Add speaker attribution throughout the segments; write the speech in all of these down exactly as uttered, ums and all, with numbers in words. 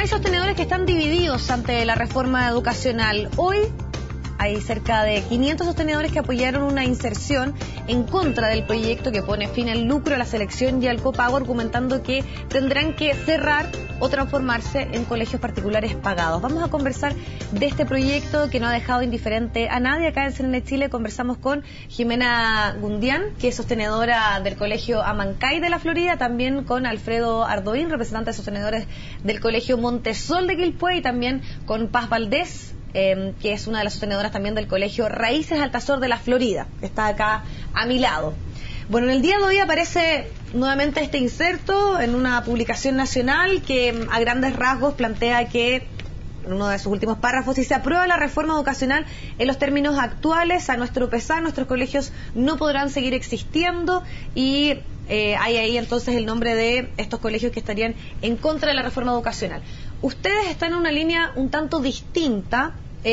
Speaker 1: hay sostenedores que están divididos ante la reforma educacional. Hoy hay cerca de quinientos sostenedores que apoyaron una inserción en contra del proyecto que pone fin al lucro, a la selección y al copago, argumentando que tendrán que cerrar o transformarse en colegios particulares pagados. Vamos a conversar de este proyecto que no ha dejado indiferente a nadie. Acá en C N N Chile conversamos con Jimena Gundián, que es sostenedora del colegio Amancay de la Florida, también con Alfredo Ardoín, representante de sostenedores del colegio Montesol de Quilpué, y también con Paz Valdés, Eh, que es una de las sostenedoras también del colegio Raíces Altazor de la Florida, que está acá a mi lado. Bueno, en el día de hoy aparece nuevamente este inserto en una publicación nacional que a grandes rasgos plantea que, en uno de sus últimos párrafos, si se aprueba la reforma educacional en los términos actuales, a nuestro pesar, nuestros colegios no podrán seguir existiendo, y eh, hay ahí entonces el nombre de estos colegios que estarían en contra de la reforma educacional. Ustedes están en una línea un tanto distinta.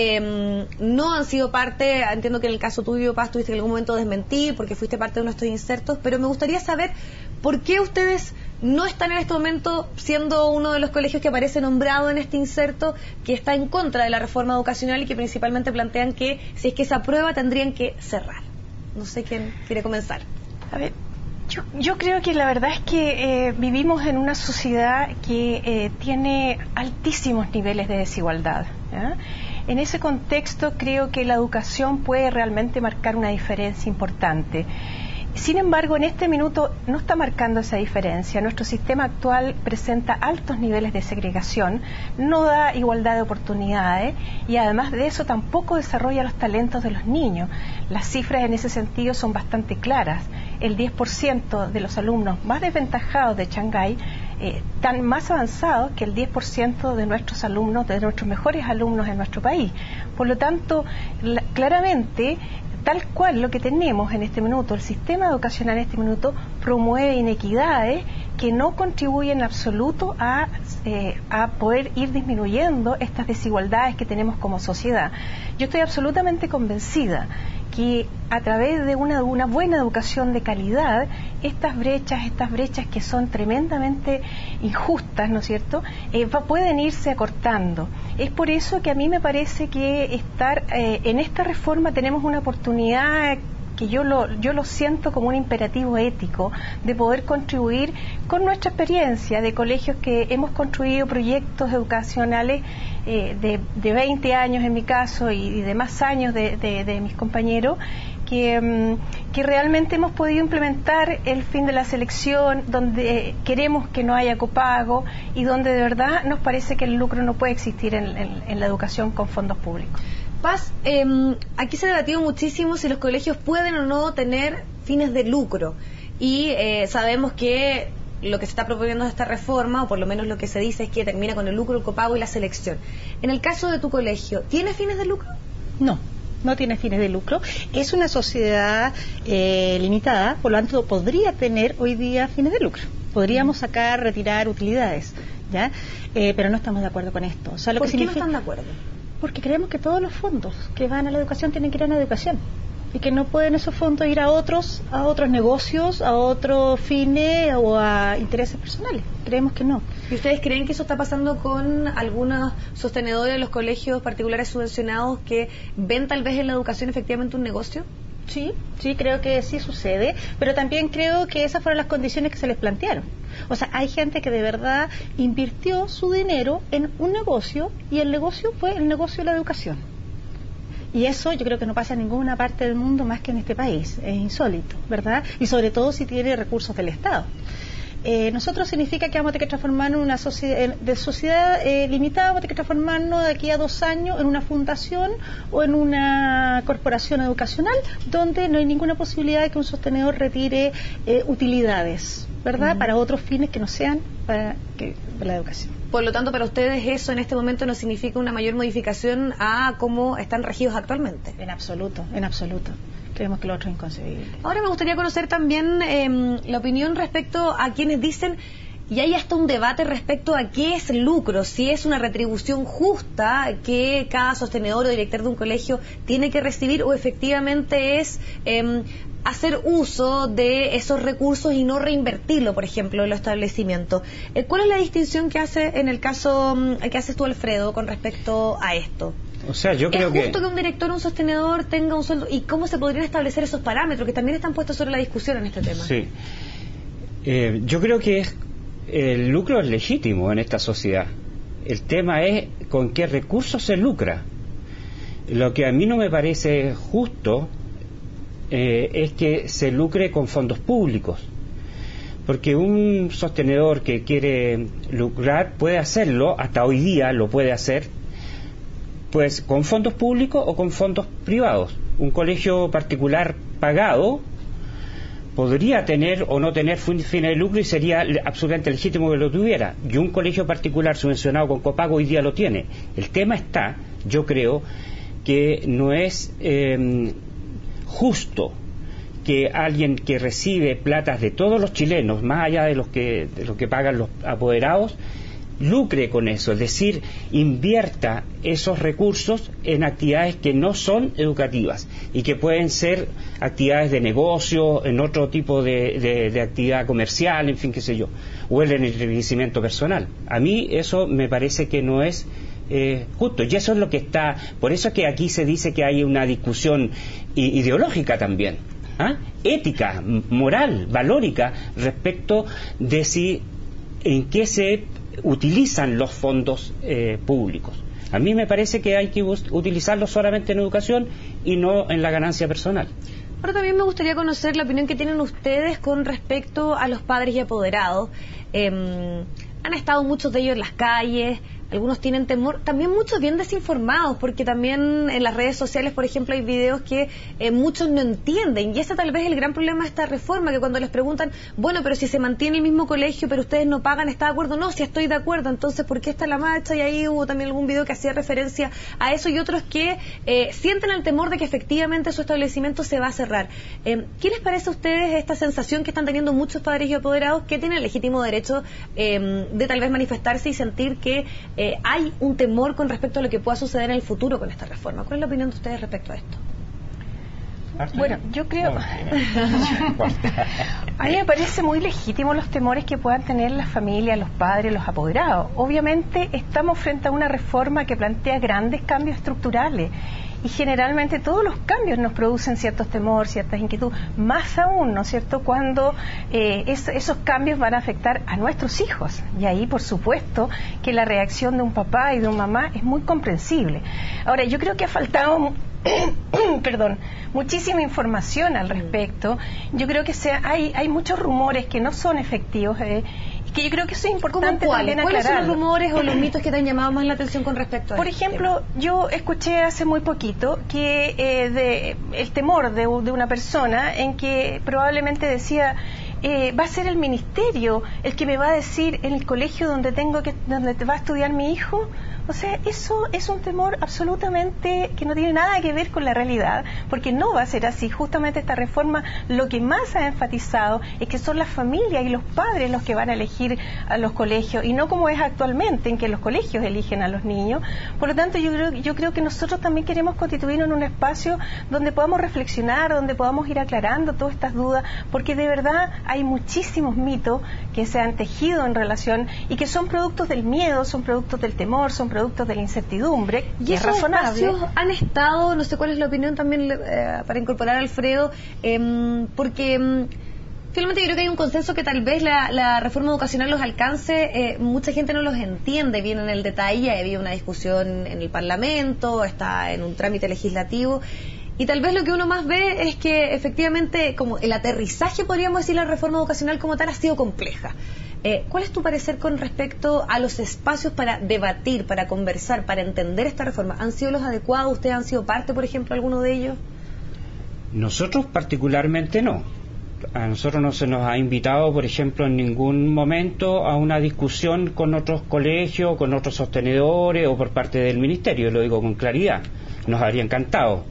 Speaker 1: Eh, no han sido parte, entiendo que en el caso tuyo, Paz, tuviste en algún momento desmentir porque fuiste parte de uno de estos insertos, pero me gustaría saber por qué ustedes no están en este momento siendo uno de los colegios que aparece nombrado en este inserto, que está en contra de la reforma educacional y que principalmente plantean que si es que se aprueba tendrían que cerrar. No sé quién quiere comenzar.
Speaker 2: A ver, yo, yo creo que la verdad es que eh, vivimos en una sociedad que eh, tiene altísimos niveles de desigualdad, ¿eh? En ese contexto creo que la educación puede realmente marcar una diferencia importante. Sin embargo, en este minuto no está marcando esa diferencia. Nuestro sistema actual presenta altos niveles de segregación, no da igualdad de oportunidades y además de eso tampoco desarrolla los talentos de los niños. Las cifras en ese sentido son bastante claras. El diez por ciento de los alumnos más desventajados de Shanghái eh, están más avanzados que el diez por ciento de nuestros alumnos, de nuestros mejores alumnos en nuestro país. Por lo tanto, la, claramente, tal cual lo que tenemos en este minuto, el sistema educacional en este minuto promueve inequidades que no contribuyen en absoluto a, eh, a poder ir disminuyendo estas desigualdades que tenemos como sociedad. Yo estoy absolutamente convencida que a través de una, una buena educación de calidad, estas brechas, estas brechas que son tremendamente injustas, ¿no es cierto?, eh, va, pueden irse acortando. Es por eso que a mí me parece que estar eh, en esta reforma tenemos una oportunidad que yo lo, yo lo siento como un imperativo ético de poder contribuir con nuestra experiencia de colegios que hemos construido proyectos educacionales eh, de, de veinte años en mi caso y, y de más años de, de, de mis compañeros, que, um, que realmente hemos podido implementar el fin de la selección, donde eh, queremos que no haya copago y donde de verdad nos parece que el lucro no puede existir en, en, en la educación con fondos públicos.
Speaker 1: Paz, eh, aquí se ha debatido muchísimo si los colegios pueden o no tener fines de lucro, y eh, sabemos que lo que se está proponiendo de esta reforma, o por lo menos lo que se dice, es que termina con el lucro, el copago y la selección. En el caso de tu colegio, ¿tiene fines de lucro?
Speaker 3: No, no tiene fines de lucro. Es una sociedad eh, limitada, por lo tanto podría tener hoy día fines de lucro. Podríamos sacar, retirar utilidades, ¿ya? Eh, pero no estamos de acuerdo con esto. O sea, lo
Speaker 1: ¿Por
Speaker 3: que
Speaker 1: qué
Speaker 3: significa...
Speaker 1: no están de acuerdo?
Speaker 3: Porque creemos que todos los fondos que van a la educación tienen que ir a la educación y que no pueden esos fondos ir a otros a otros negocios, a otros fines o a intereses personales. Creemos que no.
Speaker 1: ¿Y ustedes creen que eso está pasando con algunos sostenedores de los colegios particulares subvencionados que ven tal vez en la educación efectivamente un negocio?
Speaker 3: Sí, sí, creo que sí sucede, pero también creo que esas fueron las condiciones que se les plantearon. O sea, hay gente que de verdad invirtió su dinero en un negocio y el negocio fue el negocio de la educación. Y eso yo creo que no pasa en ninguna parte del mundo más que en este país. Es insólito, ¿verdad? Y sobre todo si tiene recursos del Estado. Eh, nosotros significa que vamos a tener que transformarnos en una sociedad de sociedad eh, limitada, vamos a tener que transformarnos de aquí a dos años en una fundación o en una corporación educacional donde no hay ninguna posibilidad de que un sostenedor retire eh, utilidades, ¿verdad? Uh-huh. Para otros fines que no sean para, que, para la educación.
Speaker 1: Por lo tanto, para ustedes eso en este momento no significa una mayor modificación a cómo están regidos actualmente.
Speaker 3: En absoluto, en absoluto. Creemos que lo otro es inconcebible.
Speaker 1: Ahora me gustaría conocer también eh, la opinión respecto a quienes dicen, y hay hasta un debate respecto a qué es lucro, si es una retribución justa que cada sostenedor o director de un colegio tiene que recibir, o efectivamente es eh, hacer uso de esos recursos y no reinvertirlo, por ejemplo, en los establecimientos. Eh, ¿Cuál es la distinción que hace en el caso que haces tú, Alfredo, con respecto a esto?
Speaker 4: O sea, yo creo
Speaker 1: ¿Es justo que... que un director o un sostenedor tenga un sueldo? ¿Y cómo se podrían establecer esos parámetros que también están puestos sobre la discusión en este tema?
Speaker 4: Sí. Eh, yo creo que es, el lucro es legítimo en esta sociedad. El tema es con qué recursos se lucra. Lo que a mí no me parece justo eh, es que se lucre con fondos públicos, porque un sostenedor que quiere lucrar puede hacerlo, hasta hoy día lo puede hacer, pues con fondos públicos o con fondos privados. Un colegio particular pagado podría tener o no tener fines de lucro y sería absolutamente legítimo que lo tuviera, y un colegio particular subvencionado con copago hoy día lo tiene. El tema está, yo creo, que no es eh, justo que alguien que recibe platas de todos los chilenos, más allá de los que, de los que pagan los apoderados, lucre con eso, es decir, invierta esos recursos en actividades que no son educativas y que pueden ser actividades de negocio, en otro tipo de, de, de actividad comercial, en fin, qué sé yo, o en el enriquecimiento personal. A mí eso me parece que no es eh, justo, y eso es lo que está, por eso es que aquí se dice que hay una discusión ideológica también, ¿ah? ética, moral, valórica, respecto de si en qué se utilizan los fondos eh, públicos. A mí me parece que hay que utilizarlos solamente en educación y no en la ganancia personal.
Speaker 1: Ahora también me gustaría conocer la opinión que tienen ustedes con respecto a los padres y apoderados. Eh, han estado muchos de ellos en las calles, algunos tienen temor, también muchos bien desinformados, porque también en las redes sociales, por ejemplo, hay videos que eh, muchos no entienden, y ese tal vez es el gran problema de esta reforma, que cuando les preguntan, bueno, pero si se mantiene el mismo colegio, pero ustedes no pagan, ¿está de acuerdo? No, si estoy de acuerdo, entonces, ¿por qué está la marcha? Y ahí hubo también algún video que hacía referencia a eso, y otros que eh, sienten el temor de que efectivamente su establecimiento se va a cerrar. Eh, ¿Qué les parece a ustedes esta sensación que están teniendo muchos padres y apoderados que tienen el legítimo derecho eh, de tal vez manifestarse y sentir que eh, Eh, hay un temor con respecto a lo que pueda suceder en el futuro con esta reforma? ¿Cuál es la opinión de ustedes respecto a esto?
Speaker 2: Bueno, yo creo... a mí me parece muy legítimo los temores que puedan tener las familias, los padres, los apoderados. Obviamente estamos frente a una reforma que plantea grandes cambios estructurales, y generalmente todos los cambios nos producen ciertos temores, ciertas inquietudes, más aún, ¿no es cierto?, cuando eh, es, esos cambios van a afectar a nuestros hijos, y ahí por supuesto que la reacción de un papá y de una mamá es muy comprensible. Ahora, yo creo que ha faltado perdón, muchísima información al respecto. Yo creo que sea, hay, hay muchos rumores que no son efectivos, eh, que yo creo que eso es importante también aclarar.
Speaker 1: ¿Cuáles son los rumores o los mitos que te han llamado más la atención con respecto a
Speaker 2: Por
Speaker 1: este
Speaker 2: ejemplo,
Speaker 1: tema?
Speaker 2: Yo escuché hace muy poquito que eh, de, el temor de, de una persona en que probablemente decía, eh, va a ser el ministerio el que me va a decir en el colegio donde tengo que donde va a estudiar mi hijo. O sea, eso es un temor absolutamente que no tiene nada que ver con la realidad, porque no va a ser así. Justamente esta reforma lo que más ha enfatizado es que son las familias y los padres los que van a elegir a los colegios, y no como es actualmente, en que los colegios eligen a los niños. Por lo tanto, yo creo, yo creo que nosotros también queremos constituirnos en un espacio donde podamos reflexionar, donde podamos ir aclarando todas estas dudas, porque de verdad hay muchísimos mitos que se han tejido en relación y que son productos del miedo, son productos del temor, son productos de la incertidumbre,
Speaker 1: y
Speaker 2: es
Speaker 1: esos
Speaker 2: razonable.
Speaker 1: espacios han estado, no sé cuál es la opinión también eh, para incorporar a Alfredo, eh, porque eh, finalmente yo creo que hay un consenso que tal vez la, la reforma educacional los alcance, eh, mucha gente no los entiende bien en el detalle, ha habido una discusión en el Parlamento, está en un trámite legislativo, y tal vez lo que uno más ve es que efectivamente como el aterrizaje, podríamos decir, la reforma educacional como tal ha sido compleja. Eh, ¿Cuál es tu parecer con respecto a los espacios para debatir, para conversar, para entender esta reforma? ¿Han sido los adecuados? ¿Ustedes han sido parte, por ejemplo, alguno de ellos?
Speaker 4: Nosotros particularmente no. A nosotros no se nos ha invitado, por ejemplo, en ningún momento a una discusión con otros colegios, con otros sostenedores o por parte del ministerio, lo digo con claridad. Nos habría encantado.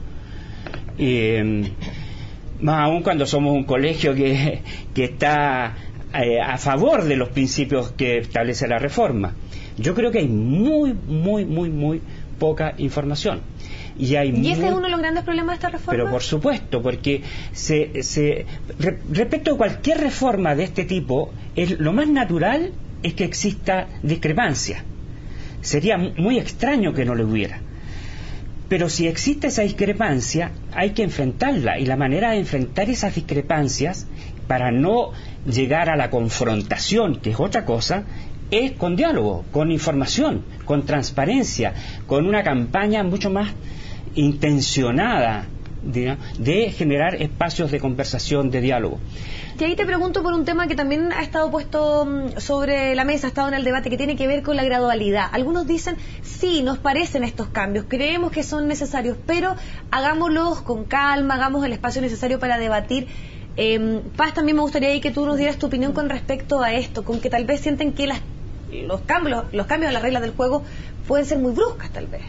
Speaker 4: Eh, más aún cuando somos un colegio que, que está eh, a favor de los principios que establece la reforma. Yo creo que hay muy, muy, muy, muy poca información. Y, hay
Speaker 1: ¿Y ese
Speaker 4: muy...
Speaker 1: es uno de los grandes problemas de esta reforma?
Speaker 4: Pero por supuesto, porque se, se, re, respecto a cualquier reforma de este tipo, es, lo más natural es que exista discrepancia. Sería muy extraño que no lo hubiera. Pero si existe esa discrepancia, hay que enfrentarla. Y la manera de enfrentar esas discrepancias, para no llegar a la confrontación, que es otra cosa, es con diálogo, con información, con transparencia, con una campaña mucho más intencionada de, de generar espacios de conversación, de diálogo.
Speaker 1: Y ahí te pregunto por un tema que también ha estado puesto sobre la mesa, ha estado en el debate, que tiene que ver con la gradualidad. Algunos dicen, sí, nos parecen estos cambios, creemos que son necesarios, pero hagámoslos con calma, hagamos el espacio necesario para debatir. Eh, Paz, también me gustaría ahí que tú nos dieras tu opinión con respecto a esto, con que tal vez sienten que las, los cambios los cambios a las reglas del juego pueden ser muy bruscas, tal vez.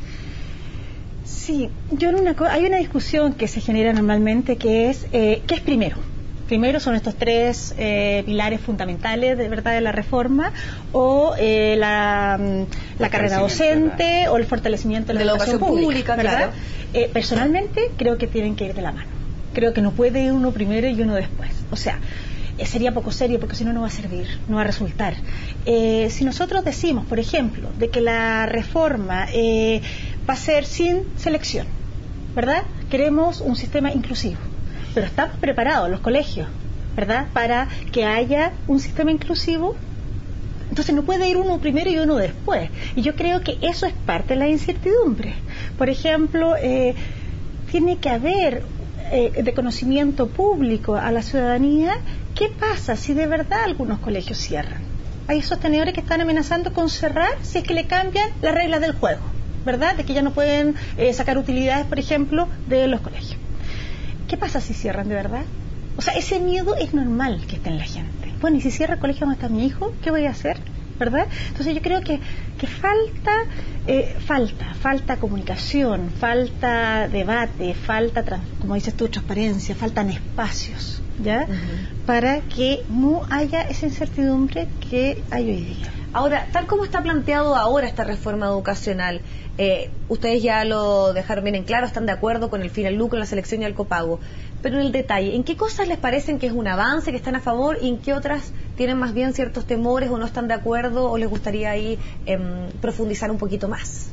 Speaker 3: Sí, yo en una, hay una discusión que se genera normalmente que es, eh, ¿qué es primero? Primero son estos tres eh, pilares fundamentales de verdad de la reforma, o eh, la, la carrera docente, ¿verdad? O el fortalecimiento de la, de la educación, educación pública, ¿verdad? Claro. Eh, personalmente creo que tienen que ir de la mano. Creo que no puede ir uno primero y uno después. O sea, eh, sería poco serio, porque si no, no va a servir, no va a resultar. Eh, si nosotros decimos, por ejemplo, de que la reforma eh, va a ser sin selección, ¿verdad? Queremos un sistema inclusivo, pero estamos preparados, los colegios, ¿verdad?, para que haya un sistema inclusivo. Entonces no puede ir uno primero y uno después. Y yo creo que eso es parte de la incertidumbre. Por ejemplo, eh, tiene que haber eh, de conocimiento público a la ciudadanía qué pasa si de verdad algunos colegios cierran. Hay sostenedores que están amenazando con cerrar si es que le cambian las reglas del juego, ¿verdad?, de que ya no pueden eh, sacar utilidades, por ejemplo, de los colegios. ¿Qué pasa si cierran de verdad? O sea, ese miedo es normal que esté en la gente. Bueno, y si cierra el colegio donde está mi hijo, ¿qué voy a hacer? ¿Verdad? Entonces yo creo que, que falta, eh, falta, falta comunicación, falta debate, falta, trans, como dices tú, transparencia, faltan espacios, ¿ya? Uh-huh. Para que no haya esa incertidumbre que hay hoy día.
Speaker 1: Ahora, tal como está planteado ahora esta reforma educacional, eh, ustedes ya lo dejaron bien en claro, están de acuerdo con el fin al lucro, la selección y el copago, pero en el detalle, ¿en qué cosas les parecen que es un avance, que están a favor, y en qué otras tienen más bien ciertos temores o no están de acuerdo, o les gustaría ahí eh, profundizar un poquito más?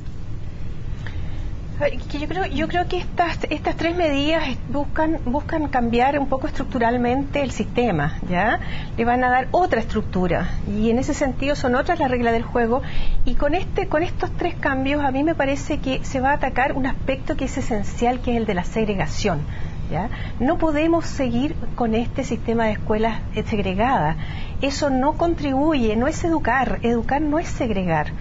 Speaker 2: Yo creo, yo creo que estas estas tres medidas buscan buscan cambiar un poco estructuralmente el sistema, ¿ya? Le van a dar otra estructura, y en ese sentido son otras las reglas del juego, y con este con estos tres cambios a mí me parece que se va a atacar un aspecto que es esencial, que es el de la segregación, ¿ya? No podemos seguir con este sistema de escuelas segregadas. Eso no contribuye, no es educar, educar no es segregar.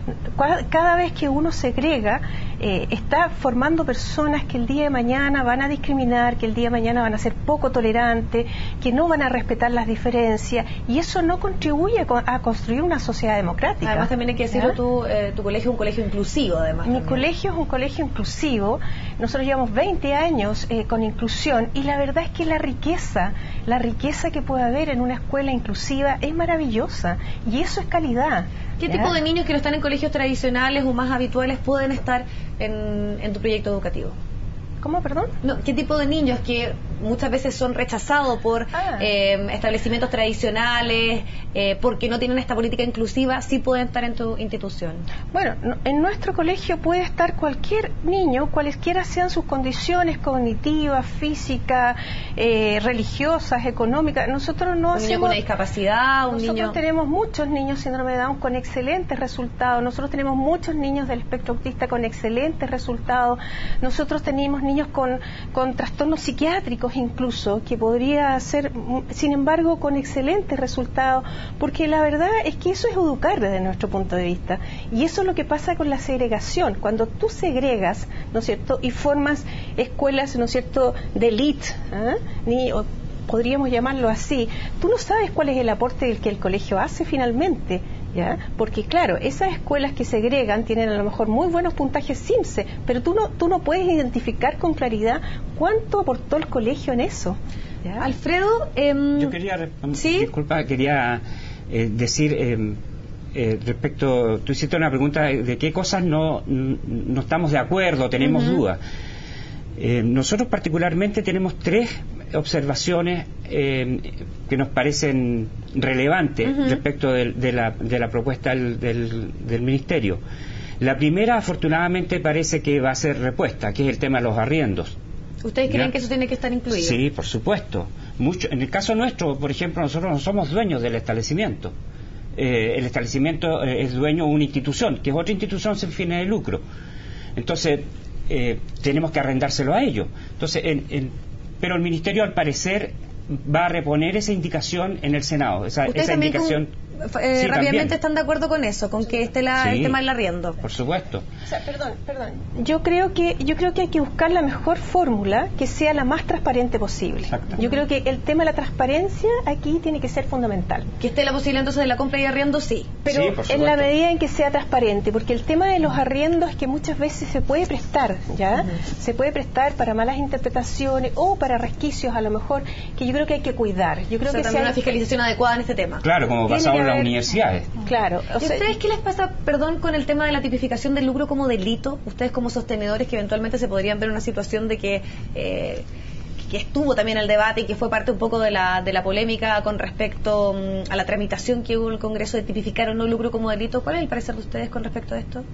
Speaker 2: Cada vez que uno segrega, eh, está formando personas que el día de mañana van a discriminar, que el día de mañana van a ser poco tolerantes, que no van a respetar las diferencias, y eso no contribuye a, a construir una sociedad democrática.
Speaker 1: Además también hay que decirlo, tu, eh, tu colegio es un colegio inclusivo, además.
Speaker 2: Mi
Speaker 1: también.
Speaker 2: colegio es un colegio inclusivo. Nosotros llevamos veinte años eh, con inclusión, y la verdad es que la riqueza, la riqueza que puede haber en una escuela inclusiva es maravillosa, y eso es calidad.
Speaker 1: ¿Qué
Speaker 2: ¿Ya?
Speaker 1: tipo de niños que no están en colegios tradicionales o más habituales pueden estar en, en tu proyecto educativo?
Speaker 2: ¿Cómo, perdón?
Speaker 1: No, ¿qué tipo de niños que muchas veces son rechazados por
Speaker 2: ah.
Speaker 1: eh, establecimientos tradicionales, eh, porque no tienen esta política inclusiva, sí pueden estar en tu institución?
Speaker 2: Bueno, no, en nuestro colegio puede estar cualquier niño, cualesquiera sean sus condiciones cognitivas, físicas, eh, religiosas, económicas. Nosotros no
Speaker 1: un
Speaker 2: hacemos...
Speaker 1: niño con una discapacidad, un
Speaker 2: nosotros
Speaker 1: niño...
Speaker 2: tenemos muchos niños síndrome de Down con excelentes resultados. Nosotros tenemos muchos niños del espectro autista con excelentes resultados. Nosotros tenemos niños con, con trastornos psiquiátricos incluso, que podría ser, sin embargo, con excelentes resultados, porque la verdad es que eso es educar desde nuestro punto de vista, y eso es lo que pasa con la segregación. Cuando tú segregas, ¿no es cierto?, y formas escuelas, ¿no es cierto?, de élite, ¿eh? Ni, o podríamos llamarlo así, tú no sabes cuál es el aporte que el colegio hace finalmente, ¿ya? Porque claro, esas escuelas que segregan tienen a lo mejor muy buenos puntajes SIMSE, pero tú no tú no puedes identificar con claridad cuánto aportó el colegio en eso, ¿ya?
Speaker 1: Alfredo, eh,
Speaker 4: yo quería,
Speaker 1: ¿sí?
Speaker 4: disculpa, quería eh, decir, eh, eh, respecto, tú hiciste una pregunta de qué cosas no, no estamos de acuerdo, tenemos uh-huh. dudas. Eh, nosotros particularmente tenemos tres observaciones eh, que nos parecen relevantes uh-huh. respecto de, de, la, de la propuesta del, del, del Ministerio. La primera, afortunadamente, parece que va a ser repuesta, que es el tema de los arriendos.
Speaker 1: ¿Ustedes creen ¿Ya? que eso tiene que estar incluido?
Speaker 4: Sí, por supuesto. Mucho, en el caso nuestro, por ejemplo, nosotros no somos dueños del establecimiento. Eh, el establecimiento eh, es dueño de una institución, que es otra institución sin fines de lucro. Entonces, eh, tenemos que arrendárselo a ellos. Entonces, en, en, pero el Ministerio, al parecer, va a reponer esa indicación en el Senado. Esa, esa indicación.
Speaker 1: Con, eh, sí, rápidamente también. ¿Están de acuerdo con eso? ¿Con que esté la, sí, el tema del arriendo?
Speaker 4: Por supuesto.
Speaker 2: O sea, perdón, perdón. Yo creo que yo creo que hay que buscar la mejor fórmula que sea la más transparente posible. Exacto. Yo creo que el tema de la transparencia aquí tiene que ser fundamental.
Speaker 1: Que esté la posibilidad entonces de la compra y arriendo, sí.
Speaker 2: Pero
Speaker 4: sí,
Speaker 2: en la medida en que sea transparente, porque el tema de los arriendos es que muchas veces se puede prestar, ¿ya? Uh-huh. Se puede prestar para malas interpretaciones o para resquicios, a lo mejor, que yo creo que hay que cuidar. Yo creo
Speaker 1: o sea,
Speaker 2: que
Speaker 1: también
Speaker 2: si hay...
Speaker 1: una fiscalización adecuada en este tema.
Speaker 4: Claro, como pasamos en las universidades.
Speaker 2: Claro.
Speaker 1: O sea, ¿y ustedes qué les pasa, perdón, con el tema de la tipificación del lucro como delito? Ustedes como sostenedores que eventualmente se podrían ver en una situación de que... Eh, que estuvo también el debate y que fue parte un poco de la, de la polémica con respecto um, a la tramitación que hubo en el Congreso de tipificar o no lucro como delito. ¿Cuál es el parecer de ustedes con respecto a esto?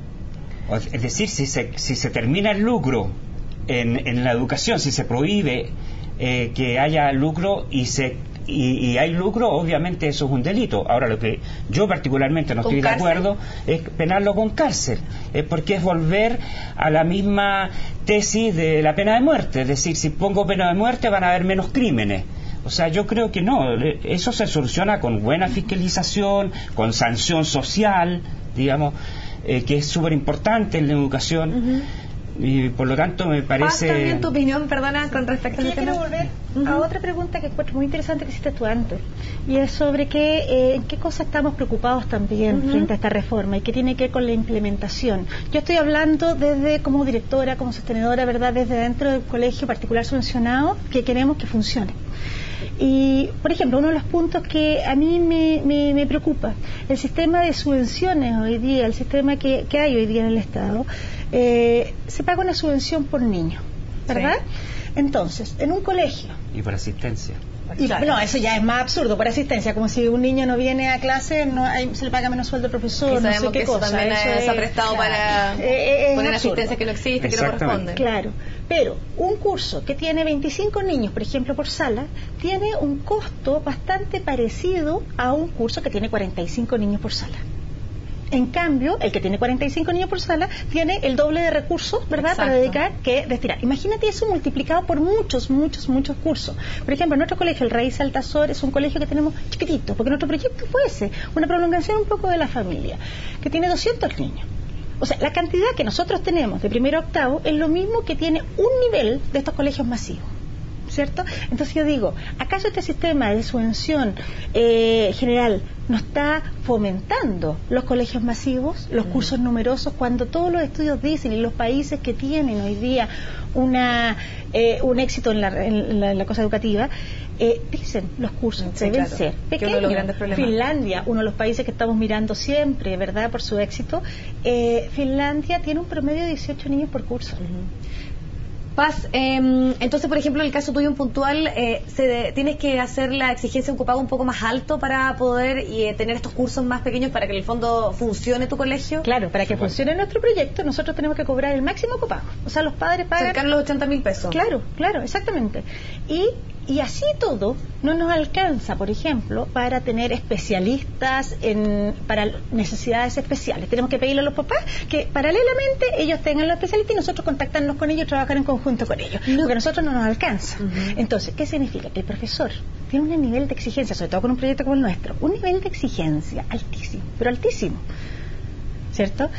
Speaker 4: Es decir, si se, si se termina el lucro en, en la educación, si se prohíbe eh, que haya lucro y se y, y hay lucro, obviamente eso es un delito. Ahora, lo que yo particularmente no estoy de acuerdo es penarlo con cárcel, es porque es volver a la misma tesis de la pena de muerte, es decir, si pongo pena de muerte van a haber menos crímenes. O sea, yo creo que no, eso se soluciona con buena fiscalización, con sanción social, digamos, eh, que es súper importante en la educación. Uh-huh. Y por lo tanto me parece...
Speaker 1: Paz, también tu opinión, perdona, con respecto a
Speaker 3: este tema. Quiero volver uh-huh. a otra pregunta que encuentro muy interesante que hiciste tú antes, y es sobre qué, eh, en qué cosas estamos preocupados también uh-huh. frente a esta reforma y qué tiene que ver con la implementación. Yo estoy hablando desde como directora, como sostenedora, ¿verdad?, desde dentro del colegio particular subvencionado, que queremos que funcione. Y, por ejemplo, uno de los puntos que a mí me, me, me preocupa, el sistema de subvenciones hoy día, el sistema que, que hay hoy día en el Estado, eh, se paga una subvención por niño, ¿verdad? Sí. Entonces, en un colegio...
Speaker 4: Y por asistencia.
Speaker 3: Y, claro. No, eso ya es más absurdo, por asistencia, como si un niño no viene a clase, no hay, se le paga menos sueldo al profesor, no sé qué
Speaker 1: que
Speaker 3: cosa.
Speaker 1: Eso también eso se ha prestado claro. para eh, poner asistencia que no existe, que no corresponde.
Speaker 3: Claro, pero un curso que tiene veinticinco niños, por ejemplo, por sala, tiene un costo bastante parecido a un curso que tiene cuarenta y cinco niños por sala. En cambio, el que tiene cuarenta y cinco niños por sala tiene el doble de recursos, ¿verdad?, Exacto. para dedicar que destinar. Imagínate eso multiplicado por muchos, muchos, muchos cursos. Por ejemplo, en nuestro colegio, el Raíz Altazor, es un colegio que tenemos chiquitito, porque nuestro proyecto fue ese, una prolongación un poco de la familia, que tiene doscientos niños. O sea, la cantidad que nosotros tenemos de primero a octavo es lo mismo que tiene un nivel de estos colegios masivos, ¿cierto? Entonces yo digo, ¿acaso este sistema de subvención eh, general no está fomentando los colegios masivos, los mm. cursos numerosos, cuando todos los estudios dicen, y los países que tienen hoy día una eh, un éxito en la, en la, en la cosa educativa, eh, dicen los cursos sí, deben claro. ser pequeños? Uno Finlandia, uno de los países que estamos mirando siempre, ¿verdad?, por su éxito, eh, Finlandia tiene un promedio de dieciocho niños por curso.
Speaker 1: Uh-huh. Paz, eh, entonces, por ejemplo, en el caso tuyo en puntual, eh, se de, ¿tienes que hacer la exigencia de un copago un poco más alto para poder eh, tener estos cursos más pequeños para que en el fondo funcione tu colegio?
Speaker 3: Claro, para que sí, funcione bueno. nuestro proyecto, nosotros tenemos que cobrar el máximo copago. O sea, los padres pagan...
Speaker 1: Cercano a los ochenta mil pesos.
Speaker 3: Claro, claro, exactamente. Y... Y así todo no nos alcanza, por ejemplo, para tener especialistas en, para necesidades especiales. Tenemos que pedirle a los papás que paralelamente ellos tengan los especialistas y nosotros contactarnos con ellos y trabajar en conjunto con ellos. No. Porque a nosotros no nos alcanza. Uh-huh. Entonces, ¿qué significa? Que el profesor tiene un nivel de exigencia, sobre todo con un proyecto como el nuestro, un nivel de exigencia altísimo, pero altísimo, ¿cierto?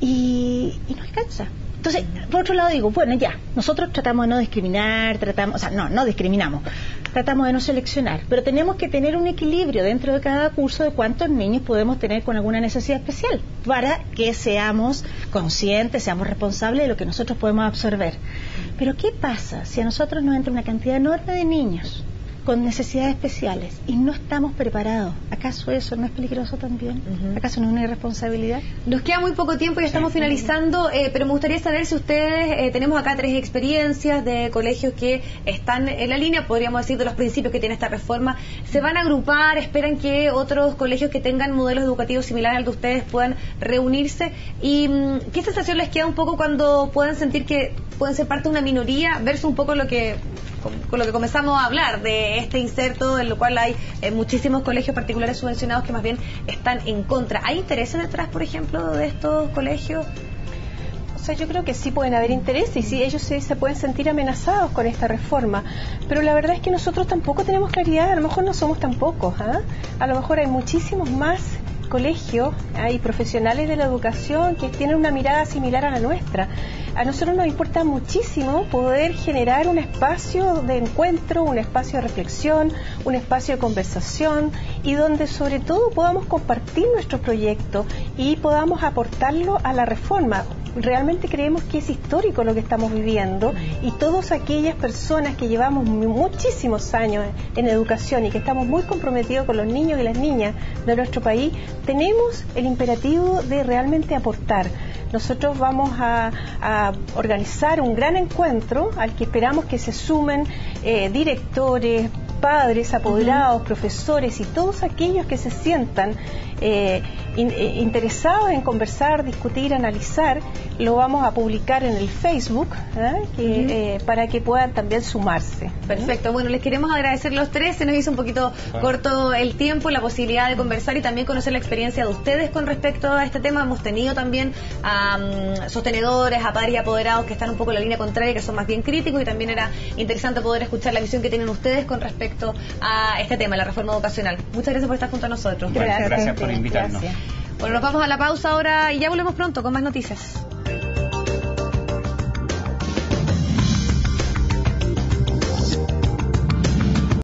Speaker 3: Y, y no alcanza. Entonces, por otro lado digo, bueno, ya, nosotros tratamos de no discriminar, tratamos, o sea, no, no discriminamos, tratamos de no seleccionar, pero tenemos que tener un equilibrio dentro de cada curso de cuántos niños podemos tener con alguna necesidad especial, para que seamos conscientes, seamos responsables de lo que nosotros podemos absorber. Pero ¿qué pasa si a nosotros nos entra una cantidad enorme de niños con necesidades especiales y no estamos preparados. ¿Acaso eso no es peligroso también? Uh-huh. ¿Acaso no es una irresponsabilidad?
Speaker 1: Nos queda muy poco tiempo y estamos sí. finalizando, eh, pero me gustaría saber si ustedes, eh, tenemos acá tres experiencias de colegios que están en la línea, podríamos decir, de los principios que tiene esta reforma. ¿Se van a agrupar? ¿Esperan que otros colegios que tengan modelos educativos similares al de ustedes puedan reunirse? ¿Y mmm, qué sensación les queda un poco cuando puedan sentir que pueden ser parte de una minoría versus un poco lo que con, con lo que comenzamos a hablar de este inserto en lo cual hay eh, muchísimos colegios particulares subvencionados que más bien están en contra? ¿Hay intereses detrás, por ejemplo, de estos colegios?
Speaker 2: O sea, yo creo que sí pueden haber intereses y sí, ellos sí se pueden sentir amenazados con esta reforma, pero la verdad es que nosotros tampoco tenemos claridad, a lo mejor no somos tan pocos, ¿eh? A lo mejor hay muchísimos más colegios, hay profesionales de la educación que tienen una mirada similar a la nuestra. A nosotros nos importa muchísimo poder generar un espacio de encuentro, un espacio de reflexión, un espacio de conversación y donde sobre todo podamos compartir nuestro proyecto y podamos aportarlo a la reforma. Realmente creemos que es histórico lo que estamos viviendo y todas aquellas personas que llevamos muchísimos años en educación y que estamos muy comprometidos con los niños y las niñas de nuestro país, tenemos el imperativo de realmente aportar. Nosotros vamos a, a organizar un gran encuentro al que esperamos que se sumen eh, directores, padres, apoderados, uh-huh. profesores y todos aquellos que se sientan eh, in, eh, interesados en conversar, discutir, analizar. Lo vamos a publicar en el Facebook ¿eh? Que, uh-huh. eh, para que puedan también sumarse.
Speaker 1: Perfecto, bueno, les queremos agradecer los tres, se nos hizo un poquito bueno. corto el tiempo, la posibilidad de conversar y también conocer la experiencia de ustedes con respecto a este tema. Hemos tenido también a um, sostenedores, a padres y apoderados que están un poco en la línea contraria, que son más bien críticos, y también era interesante poder escuchar la visión que tienen ustedes con respecto a este tema, la reforma educacional. Muchas gracias por estar junto a nosotros.
Speaker 4: Bueno, gracias, gracias por invitarnos.
Speaker 1: Gracias. Bueno, nos vamos a la pausa ahora y ya volvemos pronto con más noticias.